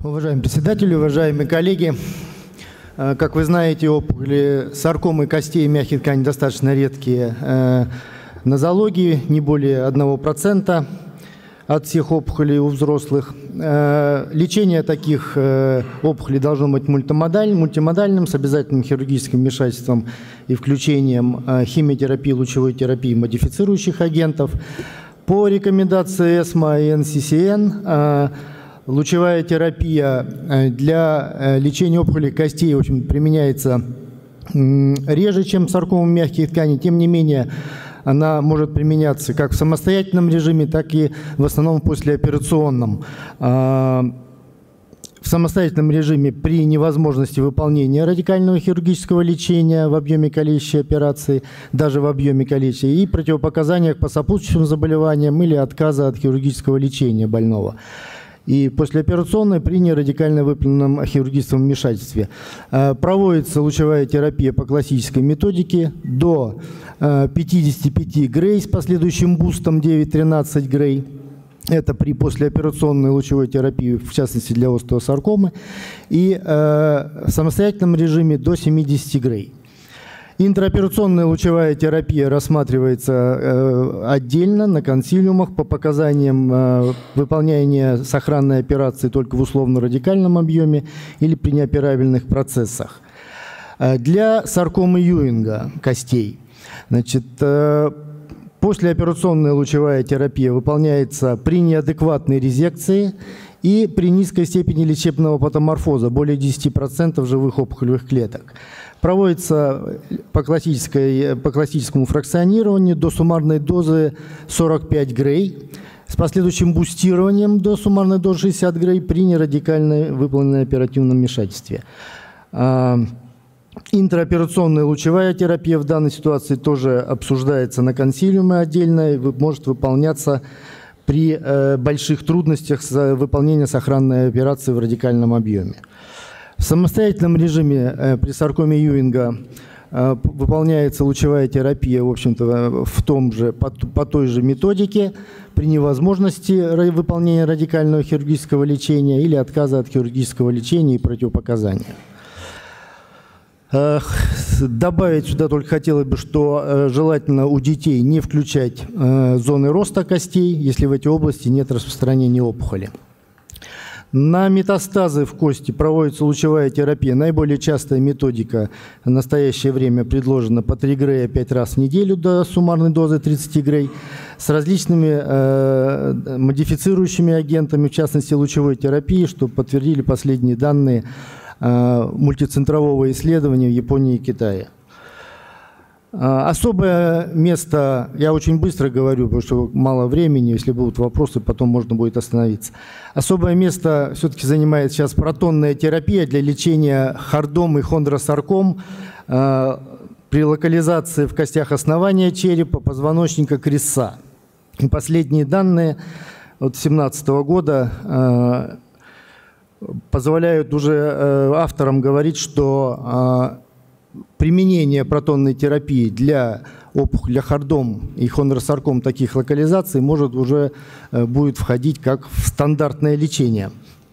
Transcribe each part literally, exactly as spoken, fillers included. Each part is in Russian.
Уважаемый председатель, уважаемые коллеги, как вы знаете, опухоли саркомы костей и мягких тканей достаточно редкие нозологии, не более одного процента от всех опухолей у взрослых. Лечение таких опухолей должно быть мультимодальным, мультимодальным с обязательным хирургическим вмешательством и включением химиотерапии, лучевой терапии, модифицирующих агентов. По рекомендации эсмо и эн си си эн лучевая терапия для лечения опухолей костей, в общем, применяется реже, чем саркома мягких тканей. Тем не менее, она может применяться как в самостоятельном режиме, так и в основном послеоперационном. В самостоятельном режиме при невозможности выполнения радикального хирургического лечения в объеме калечащей операции, даже в объеме калечащей, и противопоказаниях по сопутствующим заболеваниям или отказа от хирургического лечения больного. И послеоперационной при нерадикально выполненном хирургическом вмешательстве. Проводится лучевая терапия по классической методике до пятидесяти пяти грей с последующим бустом девять-тринадцать грей. Это при послеоперационной лучевой терапии, в частности для остеосаркомы. И в самостоятельном режиме до семидесяти грей. Интраоперационная лучевая терапия рассматривается э, отдельно на консилиумах по показаниям э, выполнения сохранной операции только в условно-радикальном объеме или при неоперабельных процессах. Э, для саркомы Юинга костей, значит, э, послеоперационная лучевая терапия выполняется при неадекватной резекции и при низкой степени лечебного патоморфоза, более десяти процентов живых опухолевых клеток. Проводится по, классической, по классическому фракционированию до суммарной дозы сорок пять грей с последующим бустированием до суммарной дозы шестьдесят грей при нерадикально выполненном оперативном вмешательстве. Интраоперационная лучевая терапия в данной ситуации тоже обсуждается на консилиуме отдельно и может выполняться при больших трудностях с выполнением сохранной операции в радикальном объеме. В самостоятельном режиме э, при саркоме Юинга э, выполняется лучевая терапия, в общем-то, в том же, по, по той же методике при невозможности выполнения радикального хирургического лечения или отказа от хирургического лечения и противопоказания. Э, добавить сюда только хотелось бы, что э, желательно у детей не включать э, зоны роста костей, если в эти области нет распространения опухоли. На метастазы в кости проводится лучевая терапия. Наиболее частая методика в настоящее время предложена по три грея пять раз в неделю до суммарной дозы тридцати грей с различными э, модифицирующими агентами, в частности лучевой терапии, что подтвердили последние данные э, мультицентрового исследования в Японии и Китае. Особое место, я очень быстро говорю, потому что мало времени, если будут вопросы, потом можно будет остановиться. Особое место все-таки занимает сейчас протонная терапия для лечения хардом и хондросарком э, при локализации в костях основания черепа, позвоночника, крестца. И последние данные от две тысячи семнадцатого года э, позволяют уже э, авторам говорить, что э, применение протонной терапии для опухоли, для хардом и хондросарком таких локализаций может уже э, будет входить как в стандартное лечение.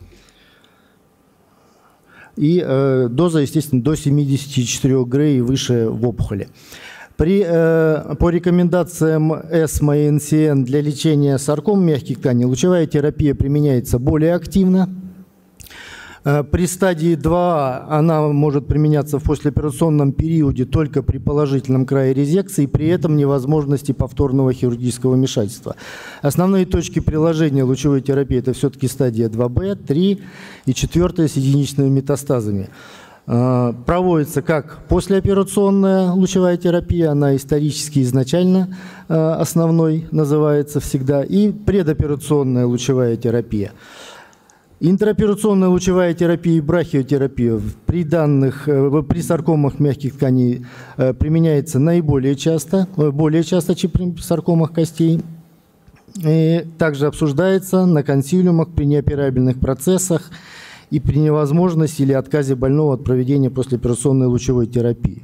И э, доза, естественно, до семидесяти четырёх грей и выше в опухоли. При, э, по рекомендациям эсмо и эн си си эн для лечения сарком мягких тканей лучевая терапия применяется более активно. При стадии два она может применяться в послеоперационном периоде только при положительном крае резекции, при этом невозможности повторного хирургического вмешательства. Основные точки приложения лучевой терапии – это все-таки стадия два бэ, три и четыре с единичными метастазами. Проводится как послеоперационная лучевая терапия, она исторически изначально основной называется всегда, и предоперационная лучевая терапия. Интраоперационная лучевая терапия и брахиотерапия при данных, при саркомах мягких тканей применяется наиболее часто, более часто, чем при саркомах костей. И также обсуждается на консилиумах при неоперабельных процессах и при невозможности или отказе больного от проведения послеоперационной лучевой терапии.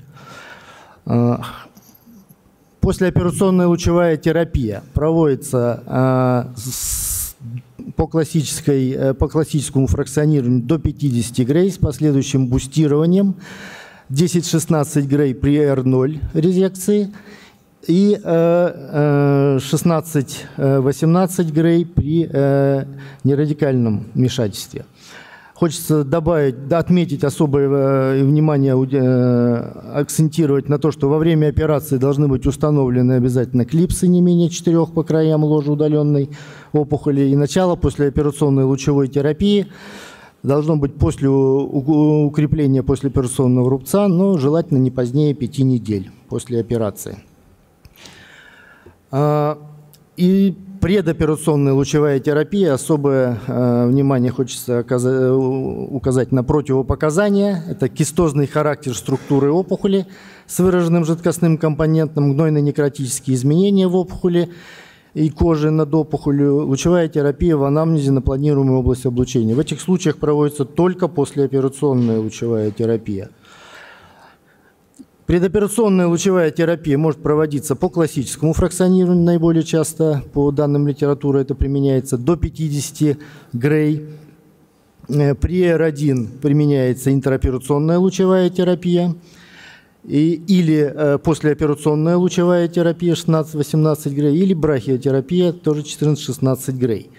Послеоперационная лучевая терапия проводится с по, классической, по классическому фракционированию до пятидесяти грей с последующим бустированием, десять-шестнадцать грей при эр ноль резекции и шестнадцать-восемнадцать грей при нерадикальном вмешательстве. Хочется добавить, отметить особое внимание, акцентировать на то, что во время операции должны быть установлены обязательно клипсы не менее четырех по краям ложи удаленной опухоли. И начало послеоперационной лучевой терапии должно быть после укрепления послеоперационного рубца, но желательно не позднее пяти недель после операции. И предоперационная лучевая терапия. Особое э, внимание хочется оказать, указать на противопоказания. Это кистозный характер структуры опухоли с выраженным жидкостным компонентом, гнойно-некротические изменения в опухоли и кожи над опухолью, лучевая терапия в анамнезе на планируемой области облучения. В этих случаях проводится только послеоперационная лучевая терапия. Предоперационная лучевая терапия может проводиться по классическому фракционированию, наиболее часто по данным литературы это применяется до пятидесяти грей. При эр один применяется интраоперационная лучевая терапия и, или э, послеоперационная лучевая терапия шестнадцать-восемнадцать грей, или брахиотерапия тоже четырнадцать-шестнадцать грей.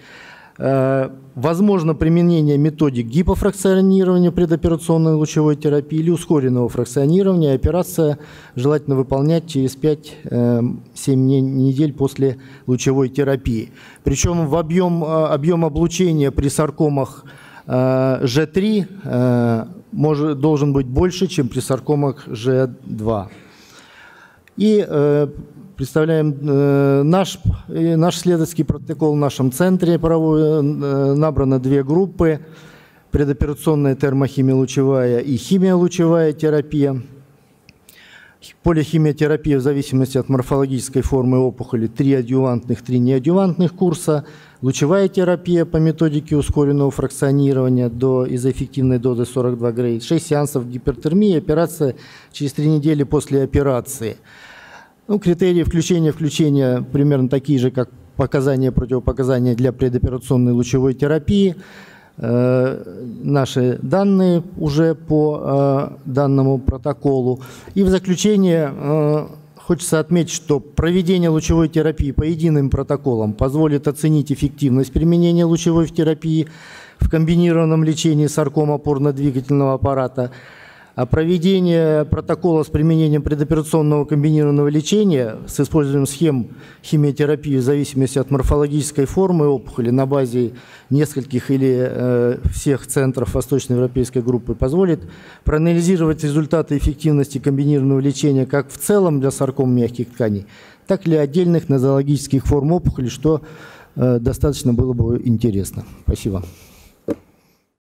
Возможно применение методик гипофракционирования предоперационной лучевой терапии или ускоренного фракционирования. Операция желательно выполнять через пять-семь недель после лучевой терапии. Причем в объем, объем облучения при саркомах жэ три может, должен быть больше, чем при саркомах жэ два. И представляем э, наш, э, наш исследовательский протокол в нашем центре. Э, набрано две группы: предоперационная термохимиолучевая и химиолучевая терапия. Полихимиотерапия в зависимости от морфологической формы опухоли, три адъювантных, три неадъювантных курса. Лучевая терапия по методике ускоренного фракционирования до изоэффективной дозы сорок два грей. шесть сеансов гипертермии, операция через три недели после операции. Ну, критерии включения включения примерно такие же, как показания, противопоказания для предоперационной лучевой терапии. Э, наши данные уже по э, данному протоколу. И в заключение э, хочется отметить, что проведение лучевой терапии по единым протоколам позволит оценить эффективность применения лучевой терапии в комбинированном лечении сарком опорно-двигательного аппарата. А проведение протокола с применением предоперационного комбинированного лечения с использованием схем химиотерапии в зависимости от морфологической формы опухоли на базе нескольких или э, всех центров восточноевропейской группы позволит проанализировать результаты эффективности комбинированного лечения как в целом для сарком мягких тканей, так и для отдельных нозологических форм опухоли, что э, достаточно было бы интересно. Спасибо.